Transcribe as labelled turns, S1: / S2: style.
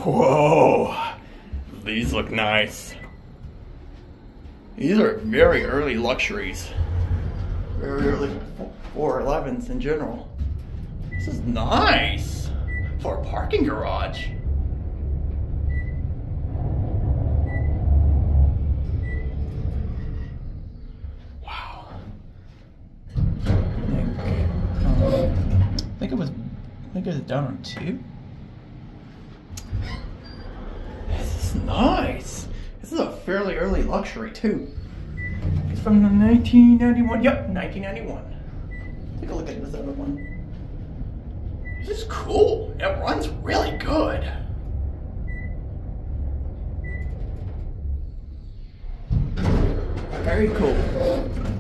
S1: Whoa, these look nice. These are very early luxuries. Very early 411s in general. This is nice for a parking garage. Wow. I think it was down on 2. This is nice. This is a fairly early luxury too. It's from the 1991. Yep, 1991. Take a look at this other one. This is cool. It runs really good. Very cool.